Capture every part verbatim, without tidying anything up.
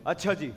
अच्छा जी,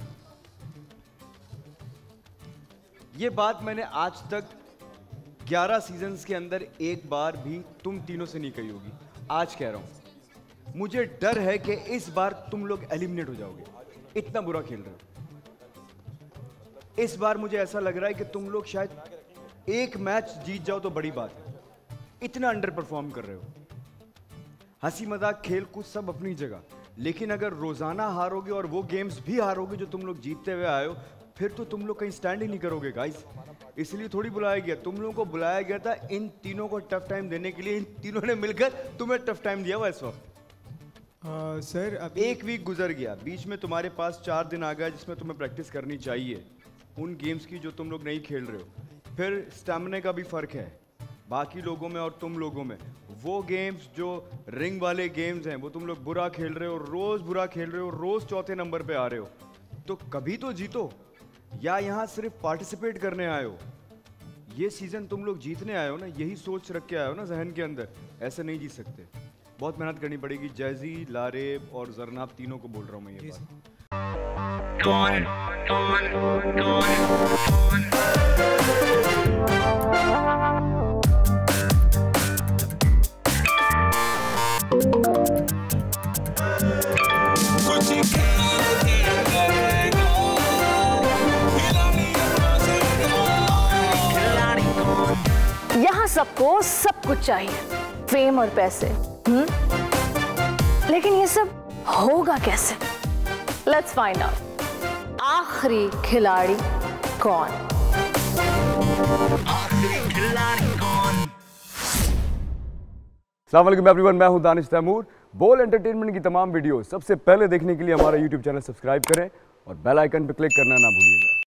ये बात मैंने आज तक ग्यारह सीजन्स के अंदर एक बार भी तुम तीनों से नहीं कही होगी। आज कह रहा हूं, मुझे डर है कि इस बार तुम लोग एलिमिनेट हो जाओगे, इतना बुरा खेल रहे हो। इस बार मुझे ऐसा लग रहा है कि तुम लोग शायद एक मैच जीत जाओ तो बड़ी बात है, इतना अंडर परफॉर्म कर रहे हो। हंसी मजाक खेल कूद सब अपनी जगह, लेकिन अगर रोजाना हारोगे और वो गेम्स भी हारोगे जो तुम लोग जीतते हुए आए हो, फिर तो तुम लोग कहीं स्टैंड ही नहीं करोगे गाइस। इसलिए थोड़ी बुलाया गया, तुम लोगों को बुलाया गया था इन तीनों को टफ टाइम देने के लिए। इन तीनों ने मिलकर तुम्हें टफ टाइम दिया हुआ इस वक्त। सर अभी एक वीक गुजर गया, बीच में तुम्हारे पास चार दिन आ गया जिसमें तुम्हें प्रैक्टिस करनी चाहिए उन गेम्स की जो तुम लोग नहीं खेल रहे हो। फिर स्टैमिना का भी फर्क है बाकी लोगों में और तुम लोगों में। वो गेम्स जो रिंग वाले गेम्स हैं वो तुम लोग बुरा खेल रहे हो, रोज बुरा खेल रहे हो, रोज चौथे नंबर पे आ रहे हो। तो कभी तो जीतो, या यहाँ सिर्फ पार्टिसिपेट करने आए हो? ये सीजन तुम लोग जीतने आए हो ना, यही सोच रख के आए हो ना जहन के अंदर। ऐसे नहीं जीत सकते, बहुत मेहनत करनी पड़ेगी। जैजी, लारेब और जरनाब तीनों को बोल रहा हूँ मैं ये बात। यहाँ सबको सब कुछ चाहिए, फेम और पैसे, हम्म? लेकिन ये सब होगा कैसे? Let's find out. आखिरी खिलाड़ी कौन? आखिरी खिलाड़ी कौन? अस्सलाम वालेकुम एवरीवन, मैं हूं दानिश तैमूर। बोल एंटरटेनमेंट की तमाम वीडियो सबसे पहले देखने के लिए हमारा यूट्यूब चैनल सब्सक्राइब करें और बेल आइकन पर क्लिक करना ना भूलिएगा।